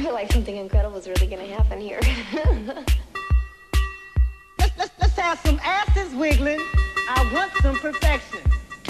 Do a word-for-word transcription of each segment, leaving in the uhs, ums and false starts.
feel like something incredible is really gonna happen here. let's, let's, let's have some asses wiggling. I want some perfection.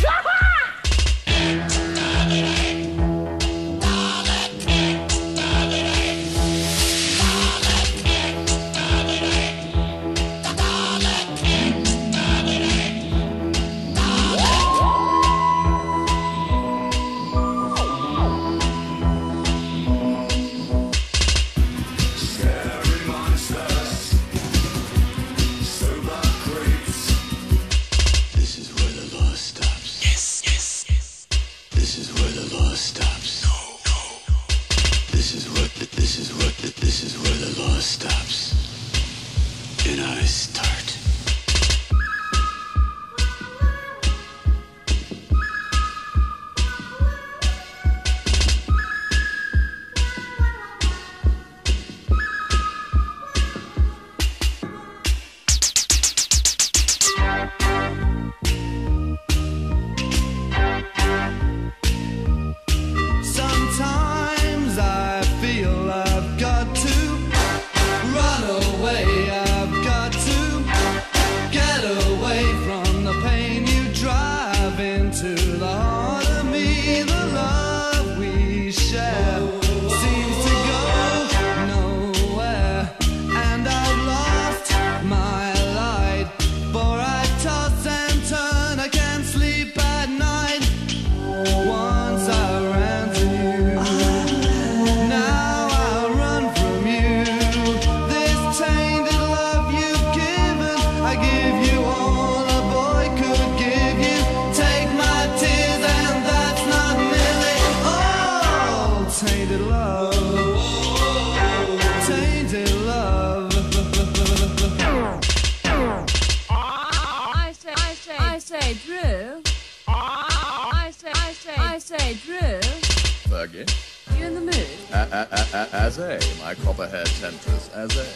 My copperhead temptress, as a...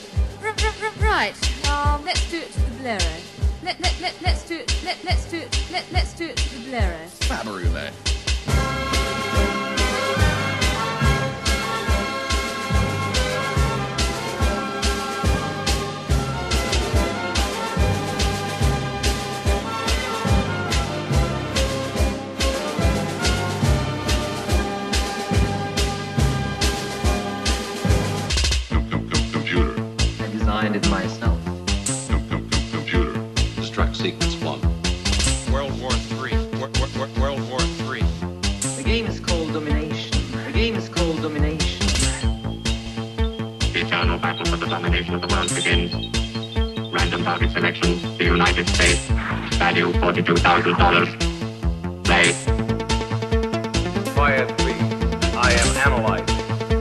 Right, um, let's do it to the bolero. Let, let, let, let's do it, let, let's do it, let, let's do it to the bolero. Fabarule. It myself. Computer. Destruct sequence one. World War Three. World War Three. The game is called domination. The game is called domination. The eternal battle for the domination of the world begins. Random target selection. The United States. Value forty-two thousand dollars. Play. Quiet, please. I am analyzing.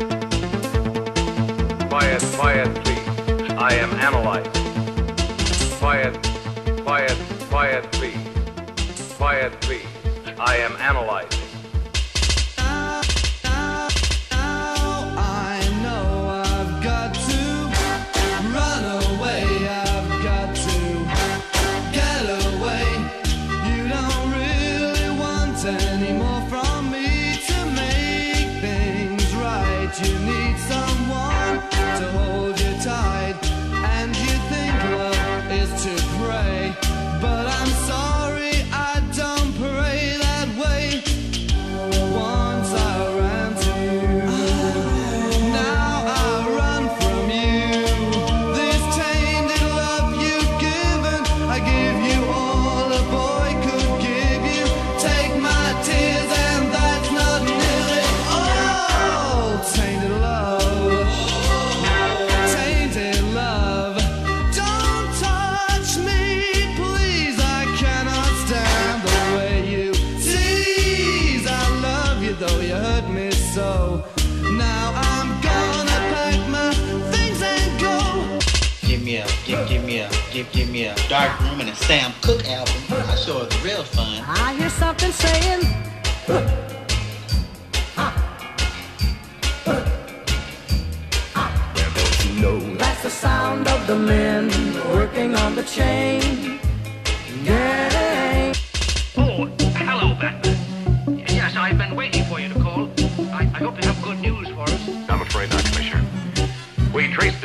Quiet, quiet, please. I am analyzing. Quiet, quiet, quiet, please. Quiet, please. I am analyzing. Now, now, now I know I've got to run away. I've got to get away. You don't really want any more from me to make things right. You need someone to hold you tight. And you think love is to pray, but I'm sorry, I don't pray that way. Once I ran to you, now I run from you. This tainted love you've given, I give you all a boy could give you. Take my tears and that's not nearly all. Tainted love, tainted love. Don't touch me, please. I cannot stand the way you tease. I love you though you hurt me so. Now I'm gonna pack my things and go. Give me a, give, give me a, give, give me a dark room and a Sam Cooke album. I sure it's real fun. I hear something saying. That's the sound of the men working on the chain gang. Oh, hello there. Yes, I've been waiting for you to call. I, I hope you have good news for us. I'm afraid not, Commissioner.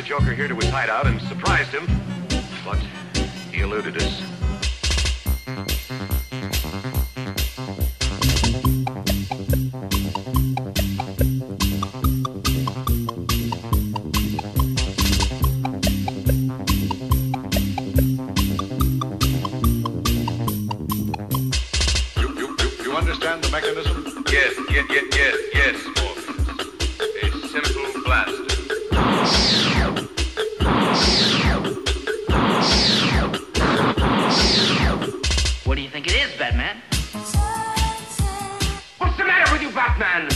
Joker here to his hideout and surprised him, but he eluded us. You, you, you, you understand the mechanism? Yes, yes, yes, yes, yes, Morpheus. A simple blaster. What do you think it is, Batman? What's the matter with you, Batman?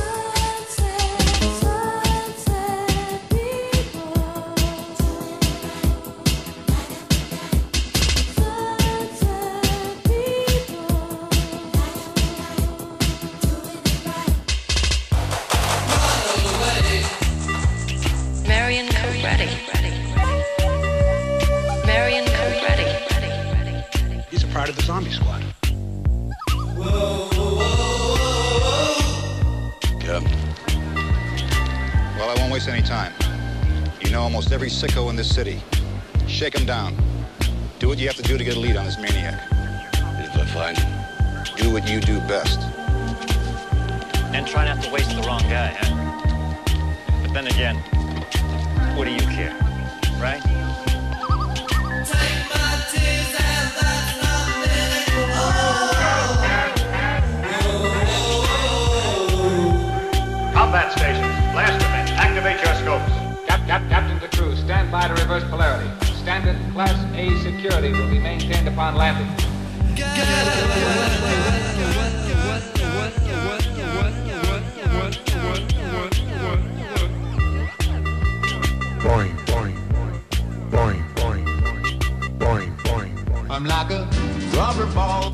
Marion Cobretti. Marion Cobretti. He's a part of the zombie squad. Yeah. Well, I won't waste any time. You know almost every sicko in this city. Shake him down. Do what you have to do to get a lead on this maniac. If I find him, Do what you do best. And try not to waste the wrong guy, huh? But then again, what do you care, right? Combat stations, blaster men, activate your scopes. Cap, cap, captain to crew, stand by to reverse polarity. Standard Class A security will be maintained upon landing. Boing, boing, boing, boing, boing, boing. I'm like a rubber ball.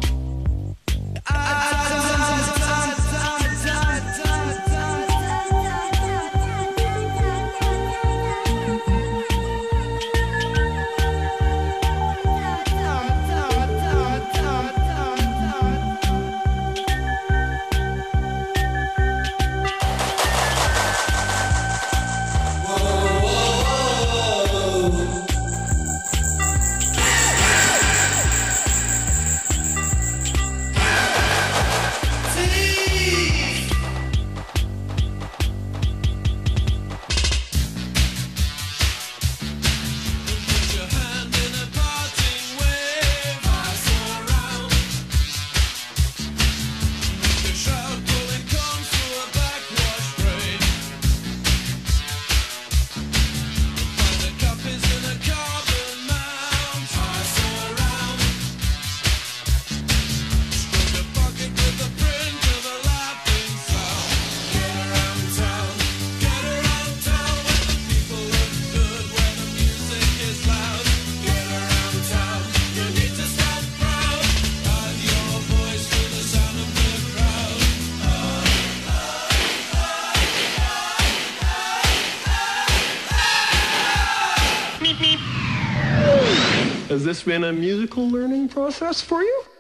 Has this been a musical learning process for you?